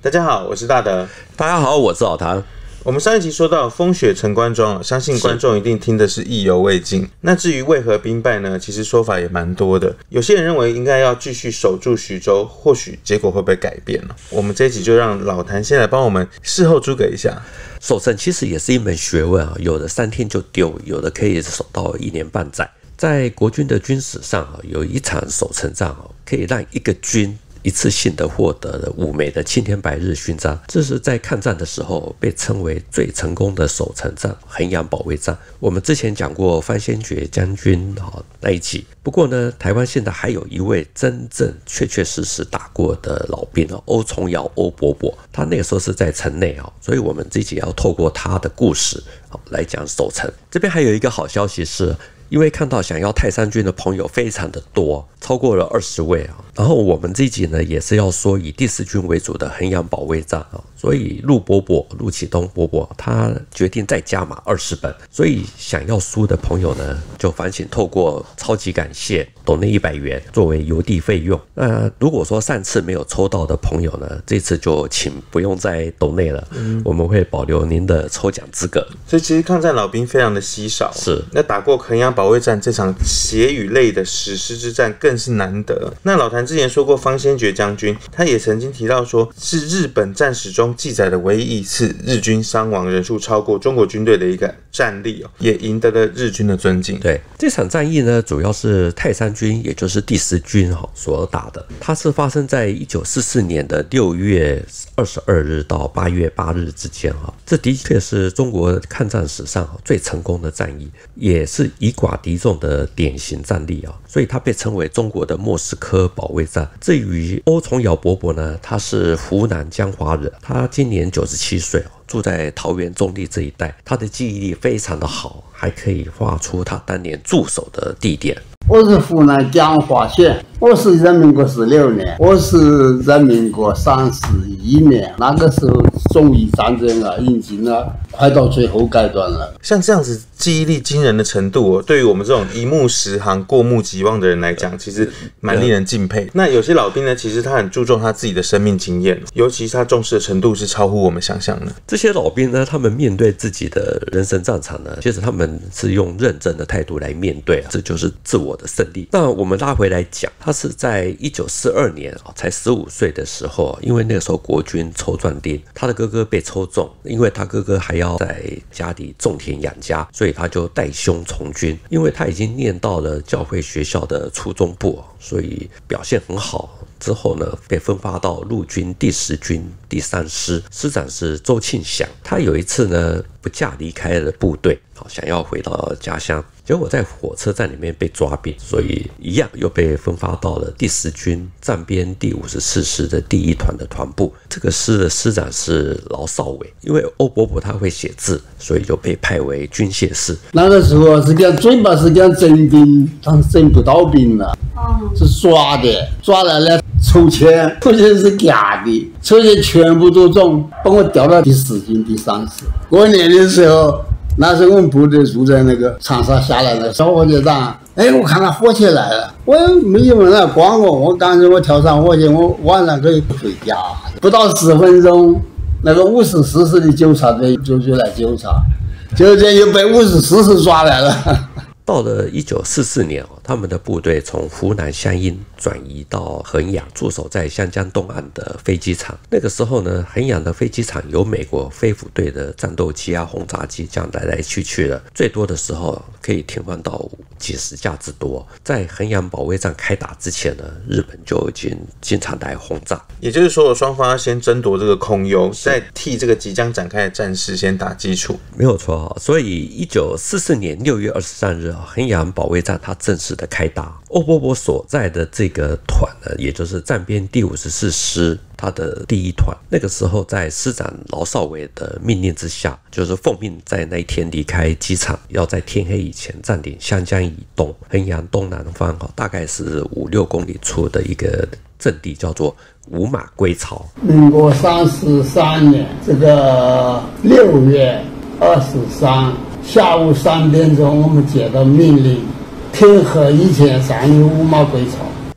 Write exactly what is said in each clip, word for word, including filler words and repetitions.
大家好，我是大德。 大家好，我是老谭。 我们上一集说到风雪陈关庄，相信观众一定听的是意犹未尽。那至于为何兵败呢？其实说法也蛮多的。有些人认为应该要继续守住徐州，或许结果会不会改变呢？我们这一集就让老谭先来帮我们事后诸葛一下。 守城其实也是一门学问啊，有的三天就丢，有的可以守到一年半载。在国军的军史上啊，有一场守城战啊，可以让一个军一次性的获得了五枚的青天白日勋章，这是在抗战的时候被称为最成功的守城战——衡阳保卫战。我们之前讲过方先觉将军那一集，不过呢，台湾现在还有一位真正确确实实打过的老兵欧崇尧欧伯伯，他那个时候是在城内，所以我们这集要透过他的故事来讲守城。这边还有一个好消息是，因为看到想要泰山军的朋友非常的多，超过了二十位啊。然后我们这一集呢，也是要说以第四军为主的衡阳保卫战啊。所以陆伯伯、陆启东伯伯他决定再加码二十本。所以想要书的朋友呢，就烦请透过超级感谢抖内一百元作为邮递费用。那如果说上次没有抽到的朋友呢，这次就请不用再抖内了，嗯、我们会保留您的抽奖资格。 所以其实抗战老兵非常的稀少， 是那打过衡阳保卫战这场血与泪的史诗之战更是难得。那老谭之前说过，方先觉将军他也曾经提到说，是日本战史中记载的唯一一次日军伤亡人数超过中国军队的一个战例哦，也赢得了日军的尊敬。 对，这场战役呢，主要是泰山军，也就是第十军所打的。它是发生在一九四四年的六月二十二日到八月八日之间哈。这的确是中国抗战史上最成功的战役，也是以寡敌众的典型战例啊，所以它被称为中国的莫斯科保卫战。至于欧崇尧伯伯呢，他是湖南江华人，他今年九十七岁，住在桃园中立这一带，他的记忆力非常的好，还可以画出他当年驻守的地点。 我是湖南江华县，我是人民国十六年，我是人民国三十一年，那个时候中日战争啊已经了快到最后阶段了。 像这样子记忆力惊人的程度、哦、对于我们这种一目十行过目即忘的人来讲，其实蛮令人敬佩。那有些老兵呢，其实他很注重他自己的生命经验，尤其是他重视的程度是超乎我们想象的。 这些老兵呢，他们面对自己的人生战场呢，其实他们是用认真的态度来面对、啊、这就是自我的胜利。那我们拉回来讲，他是在一九四二年才十五岁的时候，因为那个时候国军抽壮丁，他的哥哥被抽中，因为他哥哥还要在家里种田养家，所以他就带兄从军。因为他已经念到了教会学校的初中部，所以表现很好。之后呢，被分发到陆军第十军第三师，师长是周庆祥。他有一次呢，不驾离开了部队，想要回到家乡，结果在火车站里面被抓并，所以一样又被分发到了第十军战边第五十四师的第一团的团部。这个师的师长是劳少伟，因为欧伯伯他会写字，所以就被派为军械士。 那个时候是讲准备是讲征兵，但是征不到兵了，是抓的，抓来了抽签，抽签是假的，抽签全部都中，把我调到第十军第三师。过年的时候，那时候我们部队住在那个长沙下来的小火车站，哎，我看到火车来了，我没有人来管我，我干脆我跳上火车，我晚上可以回家。不到十分钟，那个五十四师的纠察队就就来纠察，就这又被五十四师抓来了。 到了一九四四年，他们的部队从湖南湘阴转移到衡阳，驻守在湘江东岸的飞机场。那个时候呢，衡阳的飞机场有美国飞虎队的战斗机啊、轰炸机这样来来去去的，最多的时候可以停放到几十架之多。在衡阳保卫战开打之前呢，日本就已经经常来轰炸。 也就是说，双方要先争夺这个空优，再替这个即将展开的战事先打基础。 没有错，所以一九四四年六月二十三日，衡阳保卫战它正式的开打。欧伯伯所在的这个团呢，也就是战边第五十四师，他的第一团，那个时候在师长劳少伟的命令之下，就是奉命在那一天离开机场，要在天黑以前占领湘江以东衡阳东南方大概是五六公里处的一个阵地，叫做五马归巢。 民国三十三年这个六月二十三下午三点钟，我们接到命令，天黑以前占领五马归巢。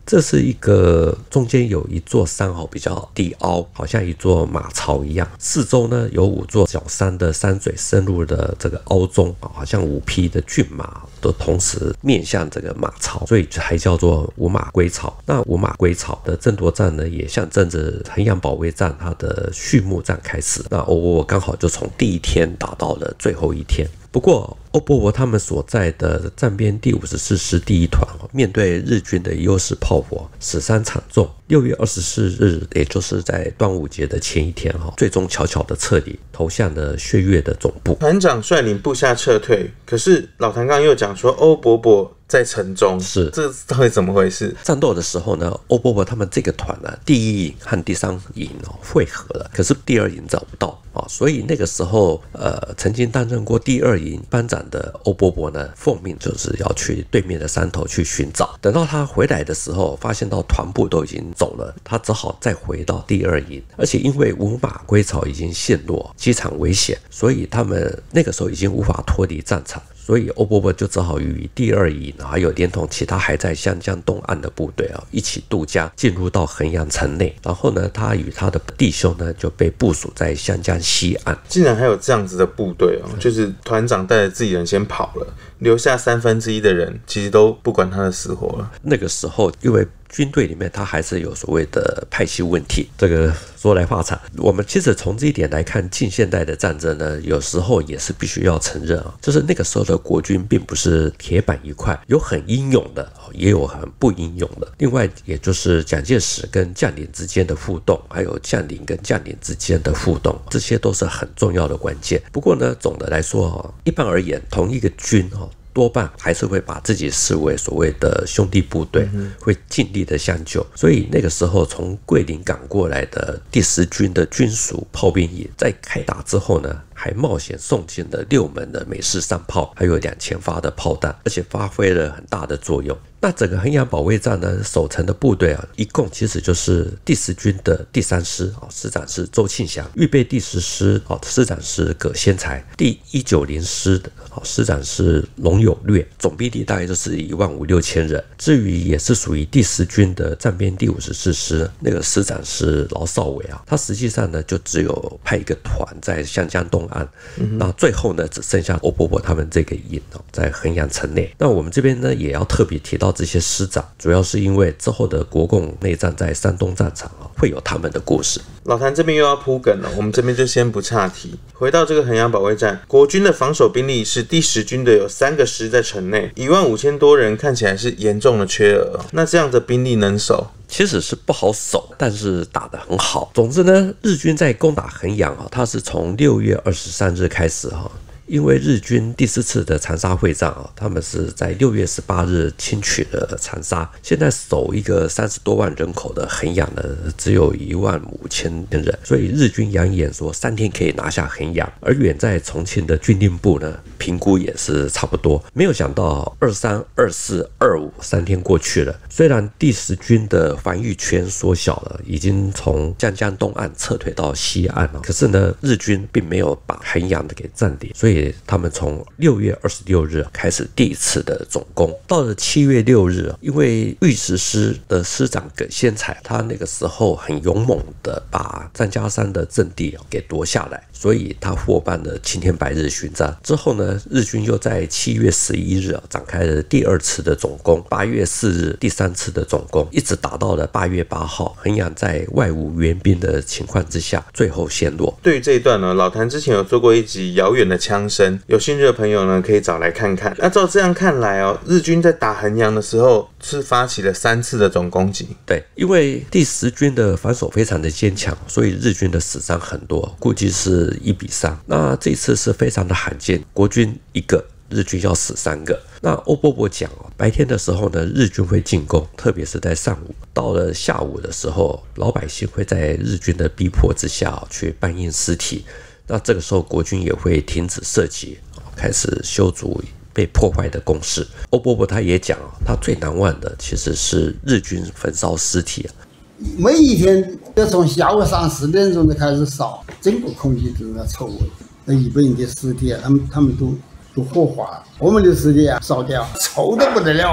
这是一个中间有一座山哦，比较低凹，好像一座马槽一样，四周呢有五座小山的山嘴深入的这个凹中，好像五匹的骏马都同时面向这个马槽，所以还叫做五马归巢。那五马归巢的争夺战呢，也象征着衡阳保卫战它的序幕战开始。那欧伯伯刚好就从第一天打到了最后一天。不过欧伯伯他们所在的战边第五十四师第一团面对日军的优势炮火，死伤惨重。六月二十四日，也就是在端午节的前一天，最终悄悄的撤离，投向了薛岳的总部。 团长率领部下撤退，可是老谭刚刚又讲说欧伯伯在城中， 是这到底怎么回事？ 战斗的时候呢，欧伯伯他们这个团呢，第一营和第三营汇合了，可是第二营找不到啊，所以那个时候，呃，曾经担任过第二营班长的欧伯伯呢，奉命就是要去对面的山头去寻找。等到他回来的时候，发现到团部都已经走了，他只好再回到第二营，而且因为五马归巢已经陷落，机场危险，所以他们那个时候已经无法脱离战场。所以欧伯伯就只好与第二营还有连同其他还在湘江东岸的部队啊一起渡江进入到衡阳城内。然后呢，他与他的弟兄呢就被部署在湘江西岸。 竟然还有这样子的部队哦，就是团长带着自己人先跑了，留下三分之一的人其实都不管他的死活了。 那个时候因为军队里面它还是有所谓的派系问题，这个说来话长。我们其实从这一点来看，近现代的战争呢，有时候也是必须要承认啊，就是那个时候的国军并不是铁板一块，有很英勇的，也有很不英勇的。另外，也就是蒋介石跟将领之间的互动，还有将领跟将领之间的互动，这些都是很重要的关键。不过呢，总的来说，一般而言，同一个军多半还是会把自己视为所谓的兄弟部队，会尽力的相救。所以那个时候从桂林赶过来的第十军的军属炮兵营，在开打之后呢，还冒险送进了六门的美式山炮，还有两千发的炮弹，而且发挥了很大的作用。那整个衡阳保卫战呢，守城的部队啊，一共其实就是第十军的第三师啊，师长是周庆祥；预备第十师啊，师长是葛先才；第一九零师的啊，师长是龙有略，总兵力大概就是一万五六千人。至于也是属于第十军的战边第五十四师，那个师长是劳少伟啊，他实际上呢就只有派一个团在湘江东岸，嗯、那最后呢只剩下欧伯伯他们这个营在衡阳城内。那我们这边呢也要特别提到这些师长，主要是因为之后的国共内战在山东战场会有他们的故事。 老谭这边又要铺梗了，我们这边就先不岔题。回到这个衡阳保卫战，国军的防守兵力是第十军的有三个师在城内，一万五千多人，看起来是严重的缺额。那这样的兵力能守？ 其实是不好守，但是打得很好。总之呢，日军在攻打衡阳啊，它是从六月二十三日开始哈。因为日军第四次的长沙会战啊，他们是在六月十八日侵取了长沙。现在守一个三十多万人口的衡阳呢，只有一万五千人，所以日军扬言说三天可以拿下衡阳。而远在重庆的军令部呢，评估也是差不多。没有想到二三、二四、二五三天过去了，虽然第十军的防御圈缩小了，已经从江江东岸撤退到西岸了，可是呢，日军并没有把衡阳的给占领，所以他们从六月二十六日开始第一次的总攻。到了七月六日，因为御史师的师长葛先才，他那个时候很勇猛的把张家山的阵地给夺下来，所以他获颁了青天白日勋章。之后呢，日军又在七月十一日展开了第二次的总攻，八月四日第三次的总攻，一直打到了八月八号，衡阳在外无援兵的情况之下，最后陷落。 对于这一段呢，老谭之前有做过一集遥远的枪声，有兴趣的朋友呢可以找来看看。那照这样看来哦，日军在打衡阳的时候是发起了三次的总攻击。 对，因为第十军的防守非常的坚强，所以日军的死伤很多，估计是一比三。那这次是非常的罕见，国军一个，日军要死三个。那欧伯伯讲哦，白天的时候呢，日军会进攻，特别是在上午。到了下午的时候，老百姓会在日军的逼迫之下去搬运尸体。那这个时候，国军也会停止射击，开始修筑被破坏的工事。欧伯伯他也讲，他最难忘的其实是日军焚烧尸体。 每一天要从下午三四点钟就开始烧，整个空气都在臭味。那日本人的尸体啊，他们他们都都火化了，我们的尸体啊烧掉，臭得不得了。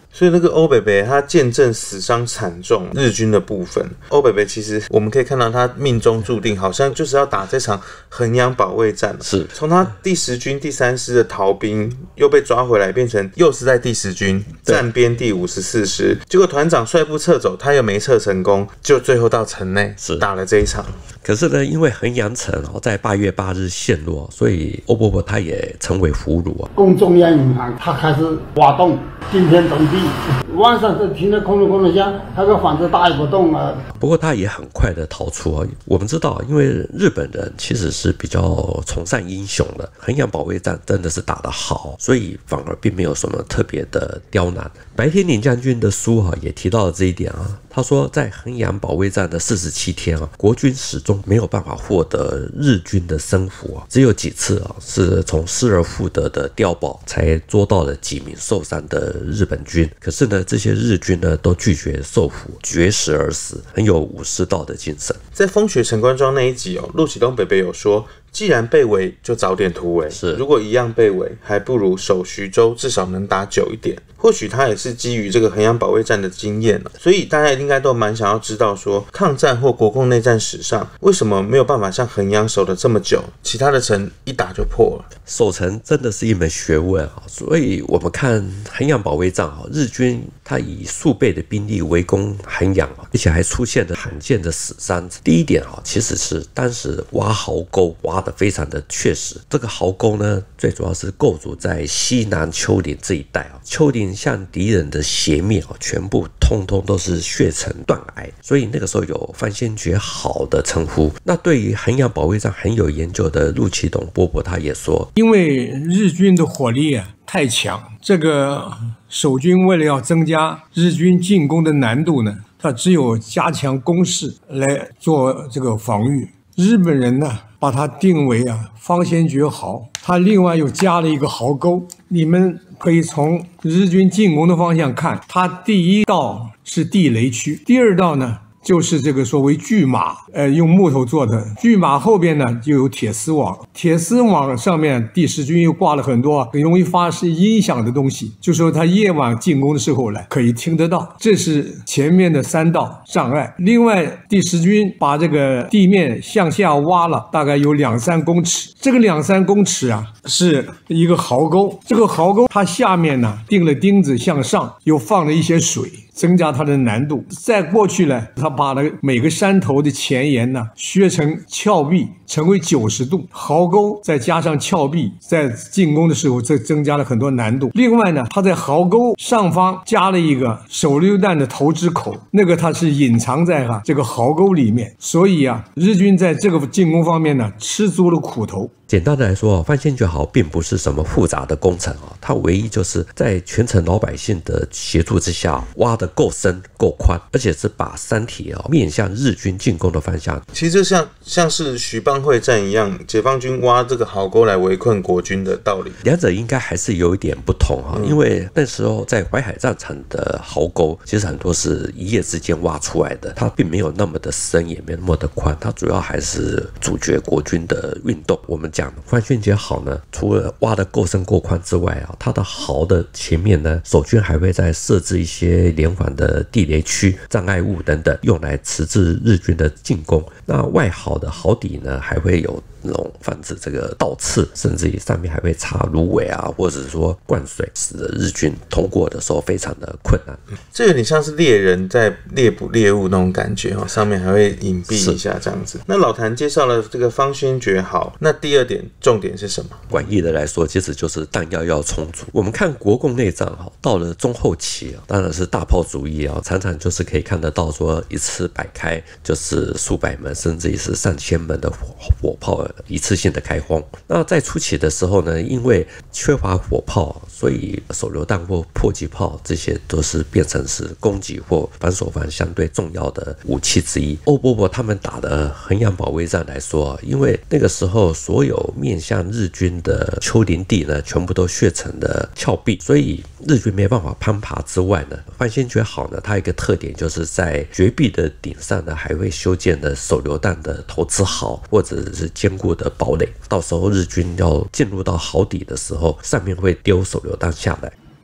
所以那个欧北北他见证死伤惨重日军的部分，欧北北其实我们可以看到他命中注定，好像就是要打这场衡阳保卫战。 是从他第十军第三师的逃兵又被抓回来，变成又是在第十军战编第五十四师，结果团长率部撤走，他又没撤成功，就最后到城内打了这一场。 可是呢，因为衡阳城在八月八日陷落，所以欧伯伯他也成为俘虏啊。 供中央银行他开始挖洞，惊天动地，晚上就听着空隆空隆响，那个房子打一个洞啊。 不过他也很快的逃出啊。我们知道，因为日本人其实是比较崇尚英雄的，衡阳保卫战真的是打得好，所以反而并没有什么特别的刁难。白天林将军的书啊也提到了这一点啊。他说，在衡阳保卫战的四十七天啊，国军始终没有办法获得日军的生俘啊，只有几次啊是从失而复得的碉堡才捉到了几名受伤的日本军。可是呢，这些日军呢都拒绝受俘，绝食而死，很有武士道的精神。 在风雪陈官庄那一集哦，陆启东北北有说，既然被围，就早点突围。 是， 如果一样被围，还不如守徐州，至少能打久一点。或许他也是基于这个衡阳保卫战的经验，所以大家应该都蛮想要知道说，抗战或国共内战史上，为什么没有办法像衡阳守得这么久，其他的城一打就破了？ 守城真的是一门学问啊！所以我们看衡阳保卫战啊，日军他以数倍的兵力围攻衡阳，而且还出现了罕见的死伤。第一点啊，其实是当时挖壕沟挖得非常的确实。这个壕沟呢，最主要是构筑在西南丘陵这一带啊，丘陵向敌人的斜面啊，全部通通都是血层断崖，所以那个时候有方先觉好的称呼。那对于衡阳保卫战很有研究的陆启董伯伯他也说， 因为日军的火力啊太强，这个守军为了要增加日军进攻的难度呢，他只有加强攻势来做这个防御。日本人呢把它定为啊方先觉壕，他另外又加了一个壕沟。你们可以从日军进攻的方向看，它第一道是地雷区，第二道呢就是这个所谓巨马，呃，用木头做的。巨马后边呢就有铁丝网，铁丝网上面第十军又挂了很多很容易发生音响的东西，就说他夜晚进攻的时候呢可以听得到。这是前面的三道障碍。另外，第十军把这个地面向下挖了大概有两三公尺，这个两三公尺啊是一个壕沟。这个壕沟它下面呢钉了钉子，向上又放了一些水，增加它的难度。再过去呢，他把那个每个山头的前沿呢削成峭壁，成为九十度壕沟，再加上峭壁，在进攻的时候这增加了很多难度。另外呢，他在壕沟上方加了一个手榴弹的投掷口，那个它是隐藏在啊这个壕沟里面，所以啊日军在这个进攻方面呢吃足了苦头。 简单的来说，方先觉壕并不是什么复杂的工程啊，它唯一就是在全城老百姓的协助之下，挖得够深够宽，而且是把山体啊面向日军进攻的方向。 其实就像像是徐蚌会战一样，解放军挖这个壕沟来围困国军的道理。 两者应该还是有一点不同啊，因为那时候在淮海战场的壕沟，其实很多是一夜之间挖出来的，它并没有那么的深，也没那么的宽，它主要还是阻绝国军的运动。我们讲方先觉壕呢，除了挖得够深够宽之外啊，它的壕的前面呢，守军还会再设置一些连环的地雷区、障碍物等等，用来迟滞日军的进攻。那外壕的壕底呢，还会有那种防止这个倒刺，甚至于上面还会插芦苇啊，或者说灌水，使得日军通过的时候非常的困难。 这有点像是猎人在猎捕猎物那种感觉哦，上面还会隐蔽一下这样子。那老谭介绍了这个方先觉壕，那第二点重点是什么？ 广义的来说，其实就是弹药要充足。我们看国共内战哈，到了中后期啊，当然是大炮主义啊，常常就是可以看得到说一次摆开就是数百门，甚至于是上千门的火火炮一次性的开轰。那在初期的时候呢，因为缺乏火炮，所以手榴弹或迫击炮这些都是变成是攻击或防守方相对重要的武器之一。欧伯伯他们打的衡阳保卫战来说，因为那个时候所有面向日军的丘陵地呢，全部都削成了峭壁，所以日军没办法攀爬之外呢，方先觉壕呢，它一个特点就是在绝壁的顶上呢，还会修建的手榴弹的投掷壕，或者是坚固的堡垒。到时候日军要进入到壕底的时候，上面会丢手榴弹下来。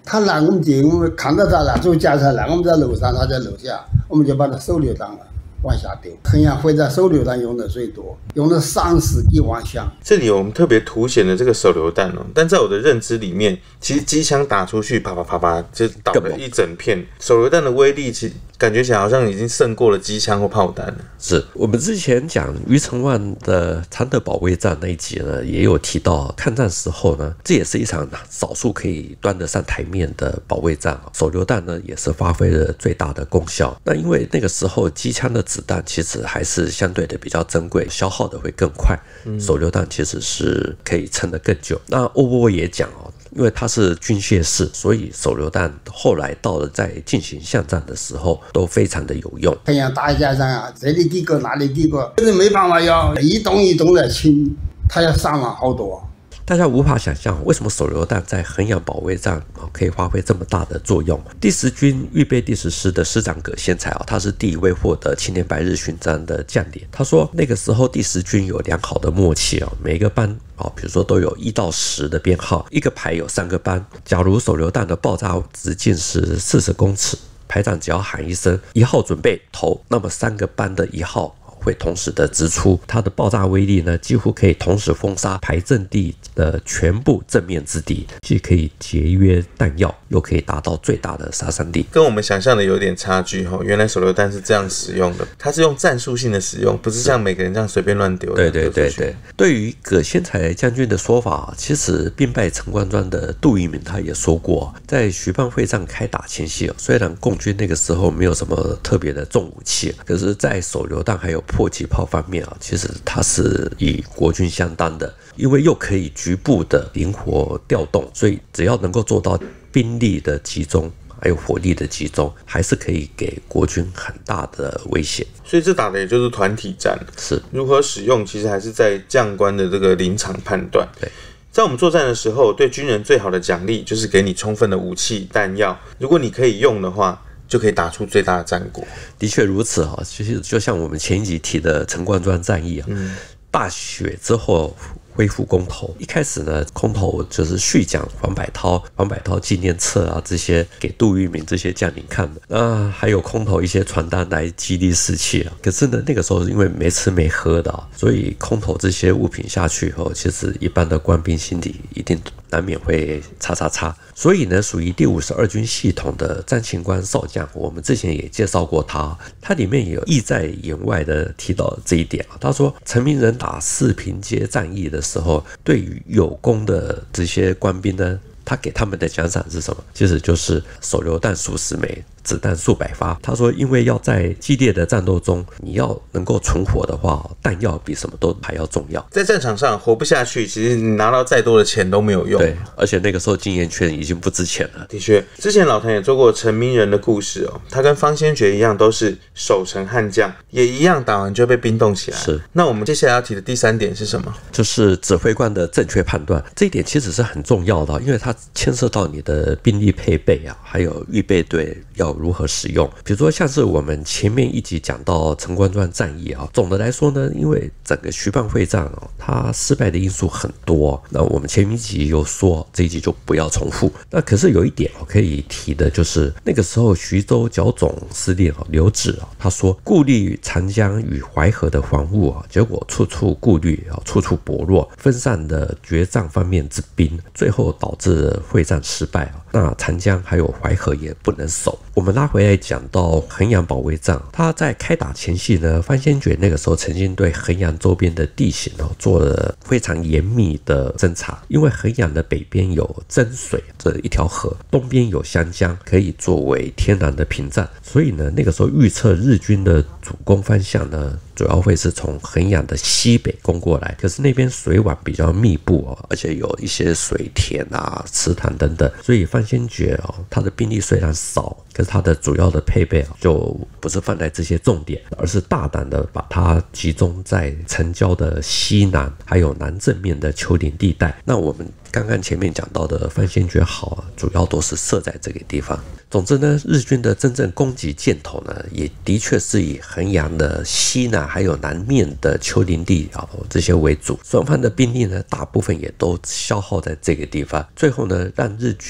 他拦我们进，我们看到他了，走驾车拦我们在楼上，他在楼下，我们就把他手榴弹了往下丢。衡阳会战手榴弹用的最多，用了三十几万箱。 这里我们特别凸显了这个手榴弹哦，但在我的认知里面，其实机枪打出去，啪啪啪啪，就倒了一整片。手榴弹的威力，其实感觉起来好像已经胜过了机枪或炮弹了。 是我们之前讲余承万的常德保卫战那一集呢，也有提到，抗战时候呢，这也是一场少数可以端得上台面的保卫战。手榴弹呢，也是发挥了最大的功效。那因为那个时候机枪的子弹其实还是相对的比较珍贵，消耗的会更快。手榴弹其实是可以撑得更久。那欧波也讲哦，因为它是军械式，所以手榴弹后来到了在进行巷战的时候都非常的有用。 衡阳大街上啊，这里几个那里几个，就是没办法要一栋一栋的清，他要伤亡好多。 大家无法想象为什么手榴弹在衡阳保卫战可以发挥这么大的作用。第十军预备第十师的师长葛先才，他是第一位获得青年白日勋章的将领。他说那个时候第十军有良好的默契，每个班比如说都有一到十的编号，一个排有三个班。假如手榴弹的爆炸直径是四十公尺，排长只要喊一声一号准备投，那么三个班的一号会同时的直出，它的爆炸威力呢，几乎可以同时封杀排阵地的全部正面之敌，既可以节约弹药，又可以达到最大的杀伤力。 跟我们想象的有点差距哈，原来手榴弹是这样使用的，它是用战术性的使用，不是像每个人这样随便乱丢的。 对对对对，对于葛先才将军的说法，其实兵败陈官庄的杜聿明他也说过，在徐蚌会战开打前夕，虽然共军那个时候没有什么特别的重武器，可是在手榴弹还有迫击炮方面啊，其实它是与国军相当的，因为又可以局部的灵活调动，所以只要能够做到兵力的集中，还有火力的集中，还是可以给国军很大的威胁。 所以这打的也就是团体战， 是如何使用，其实还是在将官的这个临场判断。 对。 在我们作战的时候，对军人最好的奖励就是给你充分的武器弹药，如果你可以用的话，就可以打出最大的战果。 的确如此哈，其实就像我们前一集提的陈官庄战役啊，嗯、大雪之后恢复公投，一开始呢，空投就是续讲黄百韬、黄百韬纪念册啊，这些给杜聿明这些将领看的。那还有空投一些传单来激励士气啊。可是呢，那个时候因为没吃没喝的、啊，所以空投这些物品下去以后，其实一般的官兵心里一定难免会叉叉叉。所以呢，属于第五十二军系统的张勤官少将，我们之前也介绍过他，他里面也有意在言外的提到这一点啊。他说，陈明仁打四平街战役的时候，对于有功的这些官兵呢，他给他们的奖赏是什么？其实就是手榴弹数十枚，子弹数百发。他说，因为要在激烈的战斗中，你要能够存活的话，弹药比什么都还要重要。 在战场上活不下去，其实你拿到再多的钱都没有用。 对，而且那个时候经验圈已经不值钱了。 的确，之前老谭也做过陈明仁的故事哦，他跟方先觉一样，都是守城悍将，也一样打完就被冰冻起来。 是。 那我们接下来要提的第三点是什么？ 就是指挥官的正确判断。这一点其实是很重要的，因为它牵涉到你的兵力配备啊，还有预备队要如何使用。比如说像是我们前面一集讲到陈官庄战役啊，总的来说呢，因为整个徐蚌会战啊，它失败的因素很多。那我们前一集有说，这一集就不要重复。那可是有一点可以提的，就是那个时候徐州剿总司令刘祉啊，他说顾虑长江与淮河的防务啊，结果处处顾虑啊，处处薄弱，分散的决战方面之兵，最后导致会战失败啊。那长江还有淮河也不能守。我们拉回来讲到衡阳保卫战，他在开打前夕呢，方先觉那个时候曾经对衡阳周边的地形哦做了非常严密的侦查，因为衡阳的北边有真水这一条河，东边有湘江，可以作为天然的屏障，所以呢，那个时候预测日军的主攻方向呢，主要会是从衡阳的西北攻过来，可是那边水网比较密布哦，而且有一些水田啊、池塘等等，所以方先觉哦，他的兵力虽然少，可是他的主要的配备啊，就不是放在这些重点，而是大胆的把它集中在城郊的西南，还有南正面的丘陵地带。那我们刚刚前面讲到的方先觉好，主要都是设在这个地方。总之呢，日军的真正攻击箭头呢，也的确是以衡阳的西南还有南面的丘陵地啊这些为主。双方的兵力呢，大部分也都消耗在这个地方。最后呢，让日军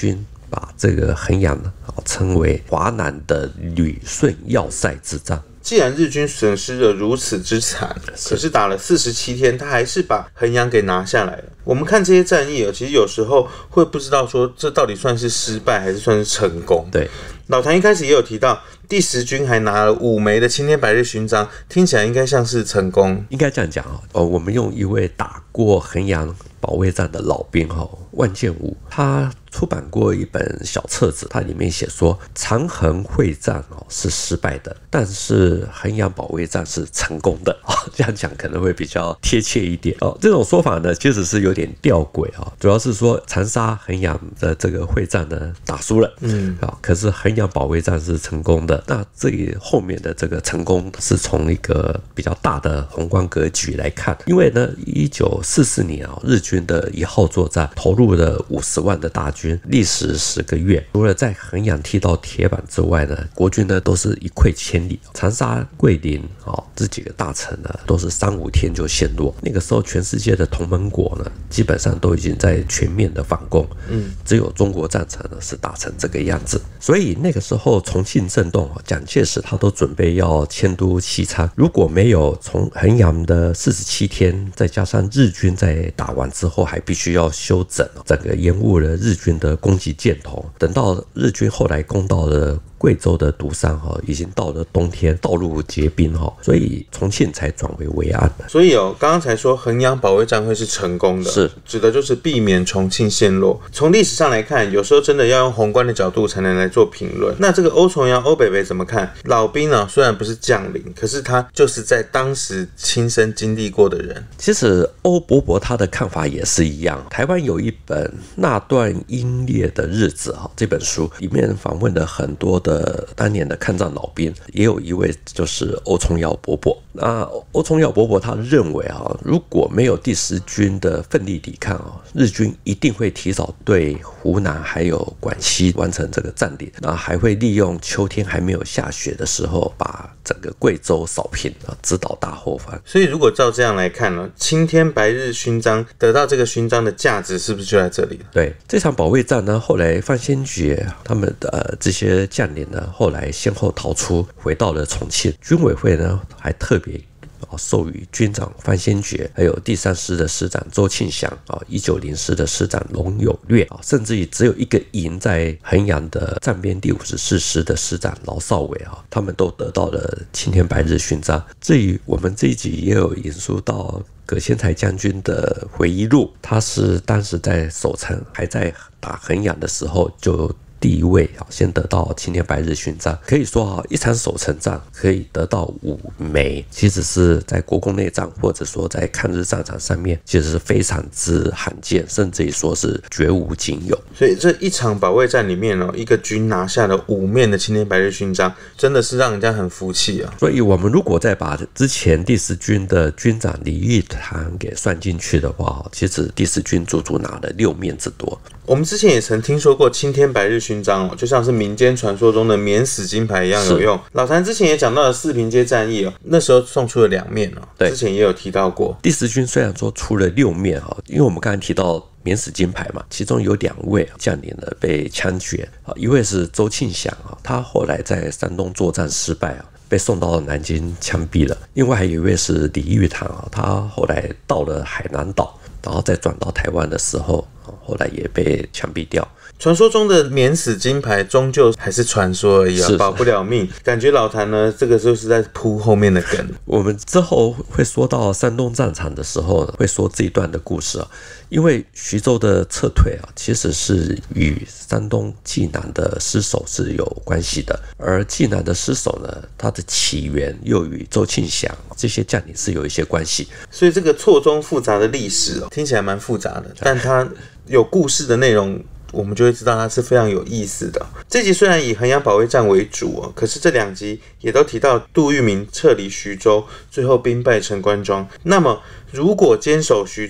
把这个衡阳称为华南的旅顺要塞之战。 既然日军损失了如此之惨，可是打了四十七天，他还是把衡阳给拿下来了。我们看这些战役，其实有时候会不知道说这到底算是失败还是算是成功。 对， 老谭一开始也有提到，第十军还拿了五枚的青天白日勋章，听起来应该像是成功。 应该这样讲哦，我们用一位打过衡阳保卫战的老兵哈，万建武，他出版过一本小册子，它里面写说长衡会战哦是失败的，但是衡阳保卫战是成功的啊，这样讲可能会比较贴切一点哦。这种说法呢，其实是有点吊诡啊，主要是说长沙衡阳的这个会战呢打输了，嗯啊，可是衡阳保卫战是成功的。那这里后面的这个成功是从一个比较大的宏观格局来看，因为呢，一九四四年啊，日军的一号作战投入了五十万的大军。历时十个月，除了在衡阳踢到铁板之外呢，国军呢都是一溃千里。长沙、桂林啊、哦、这几个大城呢，都是三五天就陷落。那个时候，全世界的同盟国呢，基本上都已经在全面的反攻，嗯，只有中国战场呢是打成这个样子。所以那个时候重庆震动，蒋介石他都准备要迁都西昌。如果没有从衡阳的四十七天，再加上日军在打完之后还必须要休整，整个延误了日军的攻击箭头，等到日军后来攻到了贵州的独山哈，已经到了冬天，道路结冰哈，所以重庆才转为为安的。 所以哦，刚刚才说衡阳保卫战会是成功的， 是指的就是避免重庆陷落。从历史上来看，有时候真的要用宏观的角度才能来做评论。那这个欧重阳、欧北北怎么看？老兵呢、啊，虽然不是将领，可是他就是在当时亲身经历过的人。 其实欧伯伯他的看法也是一样。台湾有一本《那段英烈的日子》哈，这本书里面访问了很多的当年的抗战老兵，也有一位就是欧重耀伯伯。那欧重耀伯伯他认为啊，如果没有第十军的奋力抵抗啊，日军一定会提早对湖南还有广西完成这个占领，那还会利用秋天还没有下雪的时候，把整个贵州扫平啊，直捣大后方。 所以如果照这样来看呢，青天白日勋章得到这个勋章的价值是不是就在这里？ 对，这场保卫战呢，后来范先觉他们的、呃、这些将领呢，后来先后逃出，回到了重庆。军委会呢，还特别授予军长范先觉，还有第三师的师长周庆祥啊，一九零师的师长龙有略啊，甚至于只有一个营在衡阳的战边第五十四师的师长劳少伟啊，他们都得到了青天白日勋章。至于我们这一集也有引述到葛先才将军的回忆录，他是当时在守城还在打衡阳的时候就第一位先得到青天白日勋章。可以说一场守城战可以得到五枚，其实是在国共内战或者说在抗日战场上面，其实是非常之罕见，甚至于说是绝无仅有。 所以这一场保卫战里面一个军拿下了五面的青天白日勋章，真的是让人家很服气啊。 所以我们如果再把之前第十军的军长李玉堂给算进去的话，其实第十军足足拿了六面之多。 我们之前也曾听说过青天白日勋章哦，就像是民间传说中的免死金牌一样有用。老谭之前也讲到了四平街战役哦，那时候送出了两面哦， 对， 之前也有提到过。 第十军虽然说出了六面哈，因为我们刚才提到免死金牌嘛，其中有两位将领呢被枪决啊，一位是周庆祥啊，他后来在山东作战失败啊，被送到南京枪毙了。另外还有一位是李玉堂啊，他后来到了海南岛，然后再转到台湾的时候，后来也被枪毙掉。 传说中的免死金牌终究还是传说而已啊，保不了命。感觉老谭呢，这个就是在铺后面的梗。 我们之后会说到山东战场的时候呢，会说这一段的故事啊。因为徐州的撤退啊，其实是与山东济南的失守是有关系的，而济南的失守呢，它的起源又与周庆祥这些将领是有一些关系。 所以这个错综复杂的历史哦，听起来蛮复杂的，但它有故事的内容，我们就会知道它是非常有意思的。这集虽然以衡阳保卫战为主哦，可是这两集也都提到杜聿明撤离徐州，最后兵败陈官庄。那么如果坚守徐州，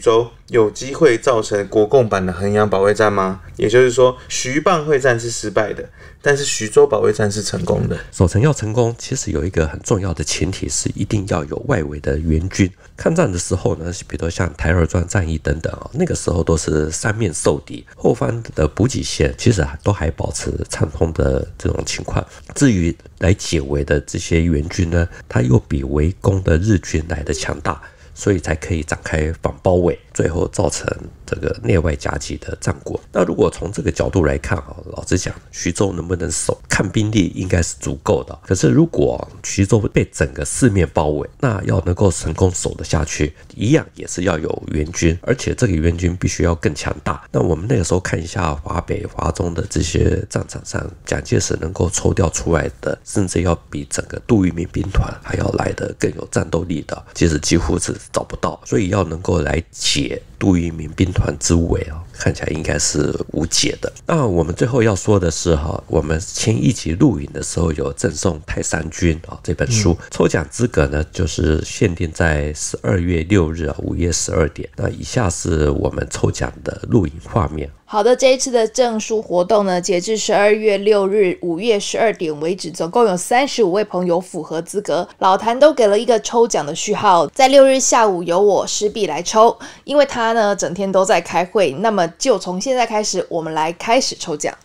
有机会造成国共版的衡阳保卫战吗？也就是说，徐蚌会战是失败的，但是徐州保卫战是成功的。 守城要成功，其实有一个很重要的前提是一定要有外围的援军。抗战的时候呢，比如像台儿庄战役等等啊，那个时候都是三面受敌，后方的补给线其实都还保持畅通的这种情况。至于来解围的这些援军呢，它又比围攻的日军来的强大，所以才可以展开反包围，最后造成这个内外夹击的战果。那如果从这个角度来看啊，老实讲，徐州能不能守，看兵力应该是足够的。可是如果徐州被整个四面包围，那要能够成功守得下去，一样也是要有援军，而且这个援军必须要更强大。那我们那个时候看一下华北、华中的这些战场上，蒋介石能够抽调出来的，甚至要比整个杜聿明兵团还要来得更有战斗力的，其实几乎是找不到。所以要能够来解杜聿明兵团之围啊，看起来应该是无解的。那我们最后要说的是哈，我们前一集录影的时候有赠送《泰山君》啊这本书，嗯、抽奖资格呢就是限定在十二月六日啊午夜十二点。那以下是我们抽奖的录影画面。 好的，这一次的证书活动呢，截至十二月六日午夜十二点为止，总共有三十五位朋友符合资格。老谭都给了一个抽奖的序号，在六日下午由我施碧来抽，因为他呢整天都在开会，那么就从现在开始，我们来开始抽奖。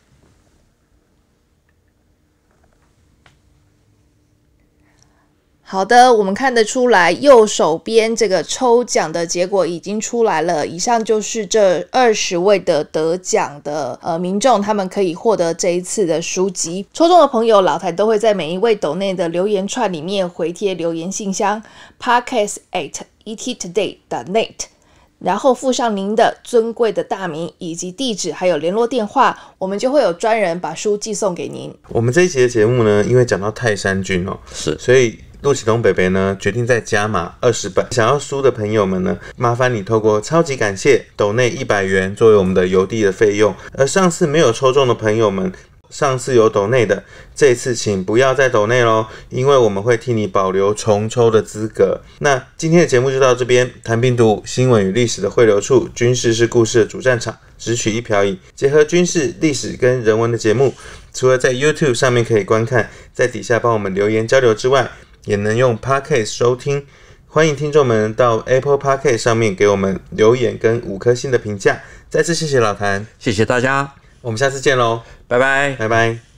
好的，我们看得出来，右手边这个抽奖的结果已经出来了。以上就是这二十位的得奖的呃民众，他们可以获得这一次的书籍。抽中的朋友，老谭都会在每一位斗内的留言串里面回贴留言信箱 podcast at e t today dot net， 然后附上您的尊贵的大名以及地址，还有联络电话，我们就会有专人把书寄送给您。 我们这一期的节目呢，因为讲到泰山君哦， 是， 所以陆启东北北呢决定再加码二十本，想要书的朋友们呢，麻烦你透过超级感谢斗内一百元作为我们的邮递的费用。而上次没有抽中的朋友们，上次有斗内的，这一次请不要再斗内咯，因为我们会替你保留重抽的资格。那今天的节目就到这边，谈病毒、新闻与历史的汇流处，军事是故事的主战场，只取一瓢饮，结合军事、历史跟人文的节目，除了在 YouTube 上面可以观看，在底下帮我们留言交流之外，也能用 Podcast 收听。欢迎听众们到 Apple Podcast 上面给我们留言跟五颗星的评价。再次谢谢老谭， 谢谢大家， 我们下次见咯， 拜拜， 拜拜。